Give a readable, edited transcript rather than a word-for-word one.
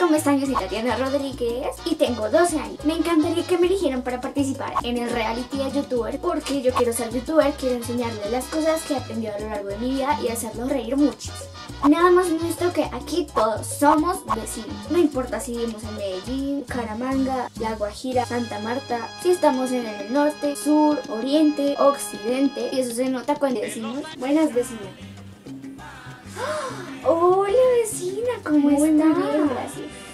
me extraño, soy Tatiana Rodríguez y tengo 12 años. Me encantaría que me eligieran para participar en el reality de youtuber porque yo quiero ser youtuber, quiero enseñarles las cosas que he aprendido a lo largo de mi vida y hacerlos reír mucho. Nada más muestro que aquí todos somos vecinos. No importa si vivimos en Medellín, Caramanga, La Guajira, Santa Marta, si estamos en el norte, sur, oriente, occidente. Y eso se nota cuando decimos buenas vecinas. ¡Oh! Hola vecina, ¿cómo está? Muy bien, gracias.